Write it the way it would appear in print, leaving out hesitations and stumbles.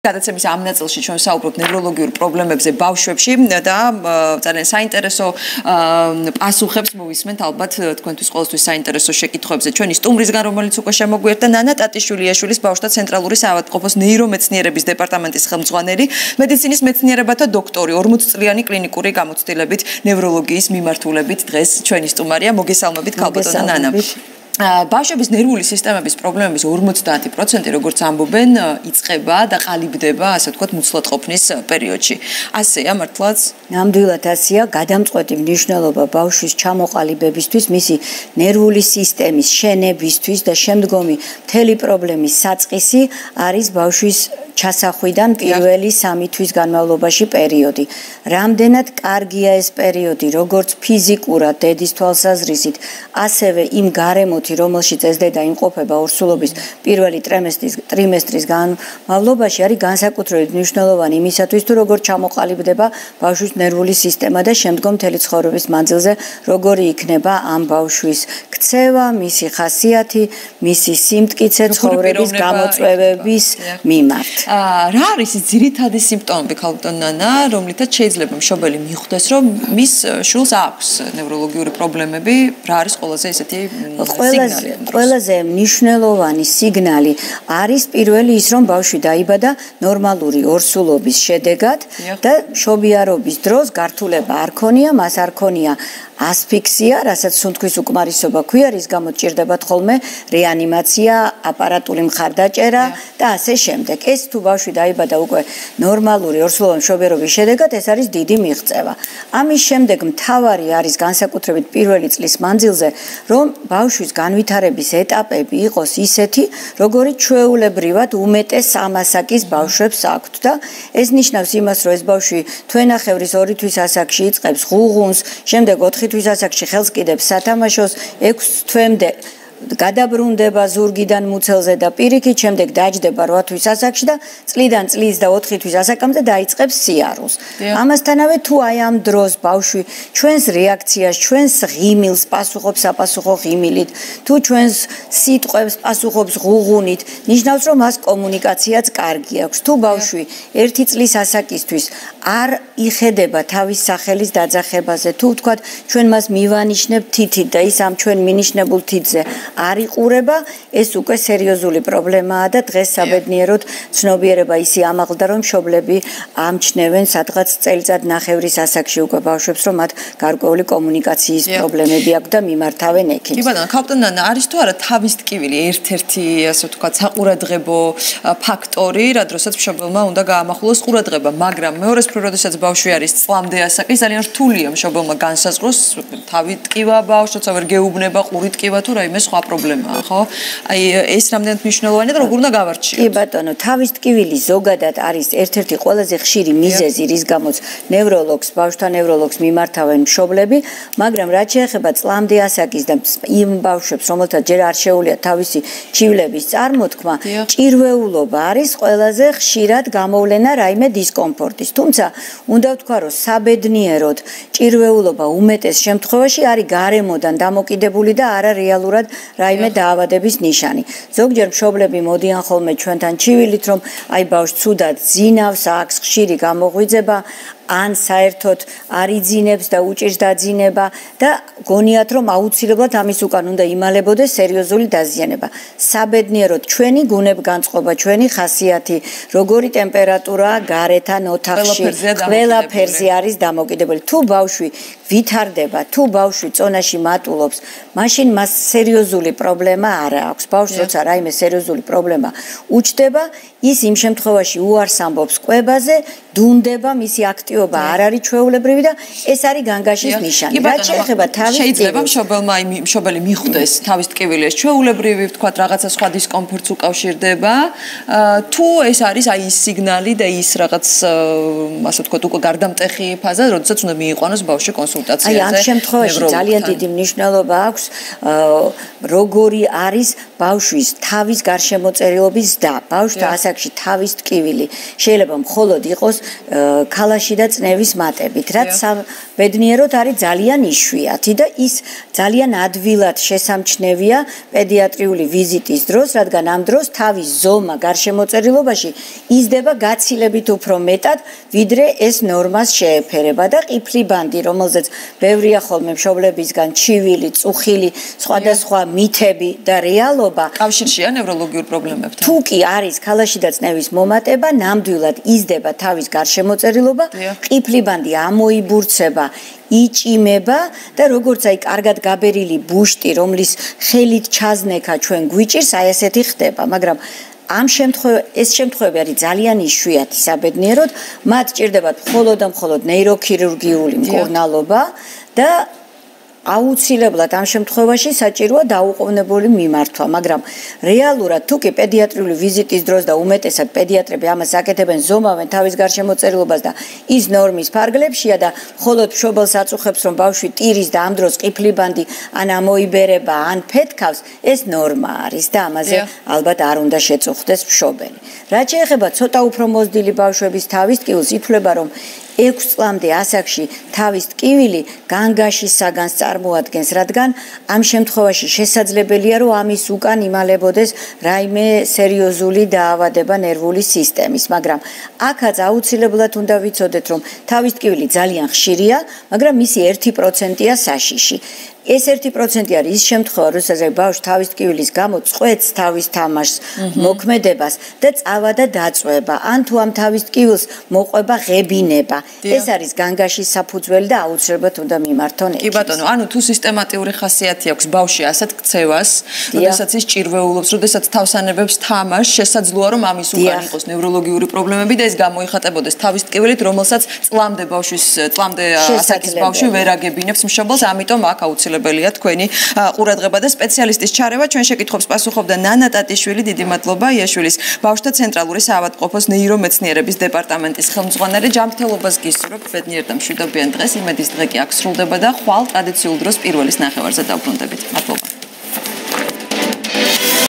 გადაცემის ამ ნაწილში ჩვენ საუბრობთ ნევროლოგიურ პრობლემებზე ბავშვებში და ძალიან საინტერესო პასუხებს მოვისმენთ ალბათ თქვენთვის ყოველთვის საინტერესო შეკითხვებზე ჩვენი სტუმრისგან რომელიც უკვე შემოგვიერთდა ნანა ტატიშვილიშვილის ბავშვთა ცენტრალური საავადმყოფოს ნეირომეცნიერების დეპარტამენტის ხელმძღვანელი მედიცინის მეცნიერებათა დოქტორი 40 წლიანი კლინიკური გამოცდილებით ნევროლოგიის მიმართულებით დღეს ჩვენი სტუმარია მოგესალმებით ქალბატონო ნანა ბავშვების ნერვული სისტემების პრობლემების 50% როგორც ამბობენ იწყება და ყალიბდება ასე ვთქვათ მუცლადყოფნის პერიოდში. ასეა მართლაც? ნამდვილად ასეა, გადამწყვეტი მნიშვნელობა ბავშვის ჩამოყალიბებისთვის, მისი ნერვული სისტემის შენებისთვის და შემდგომი მთელი პრობლემის საწყისი არის ბავშვის ჩასახვიდან პირველი 3 თვის განმავლობაში პერიოდი. რამდენად კარგია ეს პერიოდი, როგორც ფიზიკურად დედის თვალსაზრისით, ასევე იმ გარემოთი, რომელშიც ეს დედა იმყოფება ორსულობის პირველი ტრიმესტრის განმავლობაში, არის განსაკუთრებით მნიშვნელოვანი იმისათვის, თუ როგორ ჩამოყალიბდება ბავშვის ნერვული სისტემა და შემდგომ მთელი ცხოვრების მანძილზე როგორი იქნება ამ ბავშვის ქცევა, მისი ხასიათი, მისი სიმტკიცე ცხოვრების გამოწვევების მიმართ. რა არის ძირითადი სიმპტომები ქალბატონო ნანა, რომლითაც შეიძლება მშობელი მიხვდეს, რომ მის შვილს აქვს ნევროლოგიური პრობლემები, რა არის ყველაზე ესეთი სიგნალი? ყველაზე მნიშვნელოვანი სიგნალი არის პირველი ის, რომ ბავშვი დაიბადა ნორმალური ორსულობის შედეგად და მშობიარობის დროს გართულება არ ქონია, მას არ ქონია ასფიქსია, რასაც სუნთქვის უკმარისობა ქვია, რის გამო ჭირდებათ ხოლმე რეანიმაცია, აპარატული მხარდაჭერა და ასე შემდეგ. ეს თუ ბავშვი დაიბადა უკვე ნორმალური ორსულოვანი მშობიარობის შედეგად, ეს არის დიდი მიღწევა. ამის შემდეგ მთავარი არის განსაკუთრებით პირველი წლის მანძილზე, რომ ბავშვის განვითარების ეტაპები იყოს ისეთი, როგორიც ჩვეულებრივად უმეტეს ამასაკის ბავშვებს აქვთ და ეს ნიშნავს იმას, რომ ეს ბავშვი თვენახევრის 2 თვის ასაკში იწყებს ღუღუნს, შემდეგ 4 თვის ასაკში ხელს კიდებს სათამაშოს, 6 თვემდე გადაბრუნდება ზურგიდან მუცელზე და პირიქით, შემდეგ დაჯდება 8 თვის ასაკში და წლიდან წლის და 4 თვის ასაკამდე დაიწყებს სიარულს. ამასთანავე თუ აი ამ დროს ბავშვი ჩვენს რეაქციას, ჩვენს ღიმილს პასუხობს საპასუხო ღიმილით, თუ ჩვენს სიტყვებს პასუხობს ღუღუნით, ნიშნავს რომ მას კომუნიკაციაც კარგი აქვს. თუ ბავშვი 1 წლის ასაკისთვის არ იხედება თავის სახელის დაძახებაზე, თუ ვთქვათ ჩვენ მას მივანიშნებთ თითით და ის ამ ჩვენ მინიშნებულ თითზე არ იყურება, ეს უკვე სერიოზული პრობლემაა და დღეს საბედნიეროდ ცნობიერება ისი ამაღლდა, რომ მშობლები ამჩნევენ სადღაც წელიწად ნახევრის ასაკში უკვე ბავშვებს, რომ მათ გარკვეული კომუნიკაციის პრობლემები აქვს და მიმართავენ ექიმს. კი ბატონო, ქალბატონო ნანა, არის თუ არა თავის ტკივილი ერთ-ერთი ასე ვთქვათ საყურადღებო ფაქტორი, რა დროსაც მშობელმა უნდა გაამახვილოს ყურადღება, მაგრამ მეორეს მხრივ, როდესაც ბავშვი არის წლამდე ასაკი, ძალიან რთულია მშობელმა განსაზღვროს თავი ტკივა ბავშვს, ვერ გეუბნება ყური ტკივა თუ რაიმე სხვა პრობლემაა, ხო? აი ეს რამდენად მნიშვნელოვანია და როგორ უნდა გავარჩიოთ? კი ბატონო, თავის ტკივილი ზოგადად არის ერთ-ერთი ყველაზე ხშირი მიზეზი, რის გამოც ნევროლოგს, ბავშვთა ნევროლოგს მიმართავენ მშობლები, მაგრამ რაც შეეხება წლამდე ასაკის და იმ ბავშვებს, რომელთაც ჯერ არ შეუულიათ თავისი ჩივლების წარმოთქმა, ჭირვეულობა არის ყველაზე ხშირად გამოვლენა რაიმე დისკომფორტის. თუმცა, უნდა ვთქვა, რომ საბედნიეროდ ჭირვეულობა უმეტეს შემთხვევაში არის გარემოდან დამოკიდებული და არა რეალურად რაიმე დაავადების ნიშანი. ზოგჯერ მშობლები მოდიან ხოლმე ჩვენთან ჩივილით, რომ აი ბავშვი ცუდად ძინავს, აქვს ხშირი გამოღვიძება, ან საერთოდ არ იძინებს და უჭირს დაძინება და გონიათ, რომ აუცილებლად ამის უკან უნდა იმალებოდეს სერიოზული დაზიანება. საბედნიეროდ ჩვენი გუნებგანწყობა, ჩვენი ხასიათი, როგორი ტემპერატურაა გარეთ ან ოთახში, ყველაფერზე არის დამოკიდებული. თუ ბავშვი ვითარდება, თუ ბავშვი წონაში მატულობს, მაშინ მას სერიოზული პრობლემა არ აქვს. ბავშვს როცა რაიმე სერიოზული პრობლემა უჩნდება, ის იმ შემთხვევაში უარს ამბობს კვებაზე, დუნდება, მისი აქტივობა არ არის ჩვეულებრივი და ეს არის განგაშის ნიშანი. რაც შეეხება თავის შეიძლება მშობელი მიხვდეს თავის ტკივილი, ეს ჩვეულებრივი ვთქვათ რაღაცა სხვა დისკომფორტს უკავშირდება, თუ ეს არის აი ის სიგნალი და ის რაღაც ასე ვთქვათ უკვე გარდამტეხი ფაზა, როდესაც უნდა მიიყვანოს ბავშვი კონსულტაციაზე. აი ამ შემთხვევაში ძალიან დიდი მნიშვნელობა აქვს როგორი არის ბავშვის თავის გარშემოწერილობის ზრდა, ბავშვთა ასაკში თავის ტკივილი. შეიძლება მხოლოდ იყოს ქალაში და და წნევის მატებით, რაც ბედნიეროდ არის ძალიან იშვიათი და ის ძალიან ადვილად შესამჩნევია პედიატრიული ვიზიტის დროს, რადგან ამ დროს თავის ზომა გარშემოწერილობაში იზრდება გაცილებით უფრო მეტად, ვიდრე ეს ნორმას შეეფერება და ყიფლი ბანდი, რომელზეც ბევრია ხოლმე მშობლებისგან ჩივილი, წუხილი, სხვადასხვა მითები და რეალობა. კავშირშია ნევროლოგიურ პრობლემებთან. თუ კი არის ქალაში და წნევის მომატება, ნამდვილად იზრდება თავის გარშემოწერილობა, ყიფლი ბანდი ამოიბურცება, იჭიმება და როგორც აი კარგად გაბერილი ბუშტი, რომლის ხელით ჩაზნექა ჩვენ გვიჭირს, აი ესეთი ხდება, მაგრამ ეს შემთხვევები არის ძალიან იშვიათი საბედნიეროდ, მათ ჭირდებათ მხოლოდ და მხოლოდ ნეიროქირურგიული მკურნალობა და აუცილებლად ამ შემთხვევაში საჭიროა დაუყოვნებელი მიმართვა, მაგრამ რეალურად თუ კი პედიატრიული ვიზიტის დროს და უმეტესად პედიატრები ამას აკეთებენ, ზომავენ თავის გარშემოწერილობას და ის ნორმის ფარგლებშია და მხოლოდ მშობელს აწუხებს, რომ ბავშვი ტირის და ამ დროს ყიფლი ბანდი ან ამოიბერება, ან ფეთქავს, ეს ნორმა არის და ამაზე ალბათ არ უნდა შეწუხდეს მშობელი. რაც შეეხება ცოტა უფრო მოზრდილი ბავშვების თავის ტკივილს, ითვლება, რომ 6 წლამდე ასაკში თავის ტკივილი განგაშის საგანს წარმოადგენს, რადგან ამ შემთხვევაში შესაძლებელია, რომ ამის უკან იმალებოდეს რაიმე სერიოზული დაავადება ნერვული სისტემის, მაგრამ აქაც აუცილებლად უნდა ვიცოდეთ, რომ თავის ტკივილი ძალიან ხშირია, მაგრამ მისი 1%-ია საშიში. ეს 1% არის ის შემთხვევა, როდესაც ბავშვი თავის ტკივილის გამო წყვეტს თავის თამაშს, მოქმედებას და წავა და დაწვება, ან თუ ამ თავის ტკივილს მოყვება ღებინება. ეს არის განგაშის საფუძველი და აუცილებლად უნდა მიმართონ ექიმს. კი ბატონო, ანუ თუ სისტემატიური ხასიათი აქვს ბავშვი ასეთ ქცევას, როდესაც ის ჭირვეულობს, როდესაც თავს ანებებს თამაშს, შესაძლოა რომ ამის უკან იყოს ნევროლოგიური პრობლემები და ეს გამოიხატებოდეს თავის ტკივილით, რომელსაც წლამდე ასაკის ბავშვი ვერ აგებინებს მშობელს, ამიტომ აქ აუცილებელია თქვენი ყურადღება და სპეციალისტის ჩარევა. ჩვენ შეკითხვებს პასუხობდა ნანა ტატიშვილი, დიდი მადლობა იაშვილის ბავშვთა ცენტრალური საავადმყოფოს ნეირომეცნიერების დეპარტამენტის ხელმძღვანელი. ჯანმრთელობას გისურვებ, ბედნიერ და მშვიდობიან დღეს. იმედის დღე კი აქ სრულდება და ხვალ ტრადიციულ დროს პირველის ნახევარზე დავბრუნდებით. მადლობა.